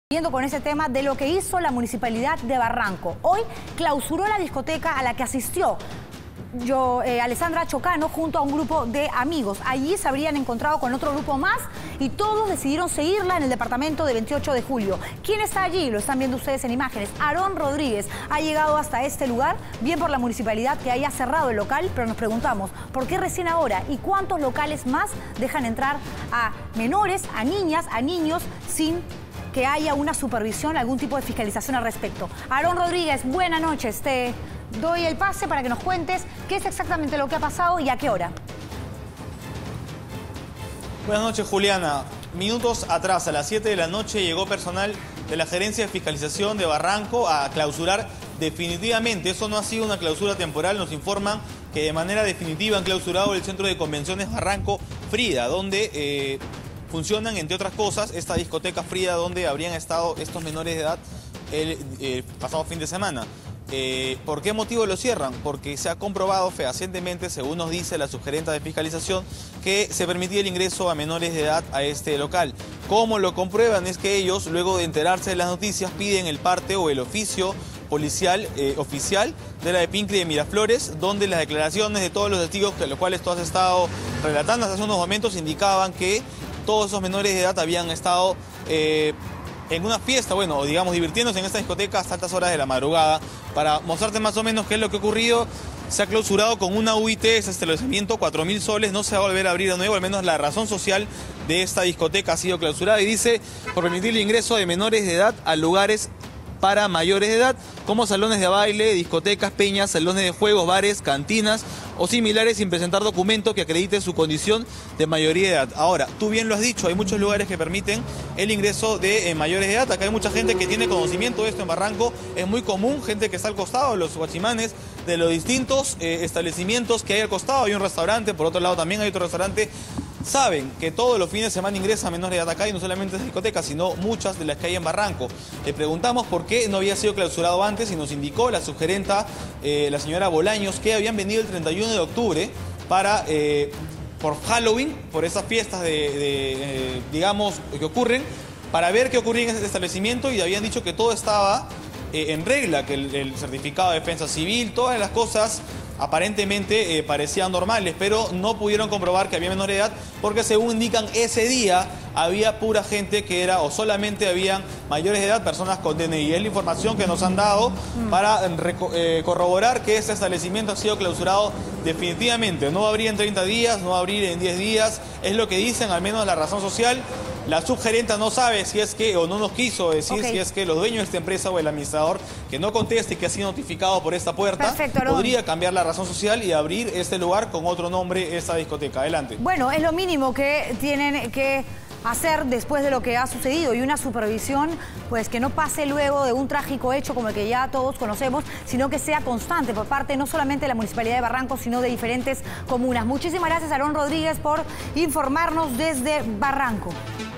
Siguiendo con ese tema de lo que hizo la Municipalidad de Barranco. Hoy clausuró la discoteca a la que asistió Alessandra Chocano junto a un grupo de amigos. Allí se habrían encontrado con otro grupo más y todos decidieron seguirla en el departamento de 28 de julio. ¿Quién está allí? Lo están viendo ustedes en imágenes. Aarón Rodríguez ha llegado hasta este lugar, bien por la municipalidad que haya cerrado el local, pero nos preguntamos, ¿por qué recién ahora? ¿Y cuántos locales más dejan entrar a menores, a niñas, a niños sin que haya una supervisión, algún tipo de fiscalización al respecto? Aarón Rodríguez, buenas noches. Te doy el pase para que nos cuentes qué es exactamente lo que ha pasado y a qué hora. Buenas noches, Juliana. Minutos atrás, a las 7 de la noche, llegó personal de la Gerencia de Fiscalización de Barranco a clausurar definitivamente. Eso no ha sido una clausura temporal, nos informan que de manera definitiva han clausurado el Centro de Convenciones Barranco Frida, donde funcionan, entre otras cosas, esta discoteca Frida donde habrían estado estos menores de edad el pasado fin de semana. ¿Por qué motivo lo cierran? Porque se ha comprobado fehacientemente, según nos dice la subgerenta de fiscalización, que se permitía el ingreso a menores de edad a este local. ¿Cómo lo comprueban? Es que ellos, luego de enterarse de las noticias, piden el parte o el oficio policial oficial de la de Pincri de Miraflores, donde las declaraciones de todos los testigos, de los cuales tú has estado relatando hasta hace unos momentos, indicaban que todos esos menores de edad habían estado en una fiesta, bueno, digamos, divirtiéndose en esta discoteca hasta altas horas de la madrugada. Para mostrarte más o menos qué es lo que ha ocurrido, se ha clausurado con una UIT, ese establecimiento, 4.000 soles, no se va a volver a abrir de nuevo, al menos la razón social de esta discoteca ha sido clausurada y dice, por permitir el ingreso de menores de edad a lugares para mayores de edad, como salones de baile, discotecas, peñas, salones de juegos, bares, cantinas o similares, sin presentar documento que acredite su condición de mayoría de edad. Ahora, tú bien lo has dicho, hay muchos lugares que permiten el ingreso de mayores de edad. Acá hay mucha gente que tiene conocimiento de esto en Barranco, es muy común, gente que está al costado de los guachimanes, de los distintos establecimientos que hay al costado. Hay un restaurante, por otro lado también hay otro restaurante. Saben que todos los fines de semana ingresan menores de edad acá y no solamente es discotecas, sino muchas de las que hay en Barranco. Le preguntamos por qué no había sido clausurado antes y nos indicó la subgerenta, la señora Bolaños, que habían venido el 31 de octubre para, por Halloween, por esas fiestas digamos, que ocurren, para ver qué ocurría en ese establecimiento y habían dicho que todo estaba en regla, que el certificado de defensa civil, todas las cosas aparentemente parecían normales, pero no pudieron comprobar que había menor de edad porque, según indican, ese día había pura gente que era, o solamente habían mayores de edad, personas con DNI. Es la información que nos han dado para corroborar que este establecimiento ha sido clausurado definitivamente. No va a abrir en 30 días, no va a abrir en 10 días, es lo que dicen, al menos la razón social. La subgerenta no sabe si es que, o no nos quiso decir si es que los dueños de esta empresa o el administrador que no conteste y que ha sido notificado por esta puerta, podría cambiar la razón social y abrir este lugar con otro nombre, esta discoteca. Adelante. Bueno, es lo mínimo que tienen que hacer después de lo que ha sucedido y una supervisión pues que no pase luego de un trágico hecho como el que ya todos conocemos, sino que sea constante por parte no solamente de la Municipalidad de Barranco, sino de diferentes comunas. Muchísimas gracias, Aarón Rodríguez, por informarnos desde Barranco.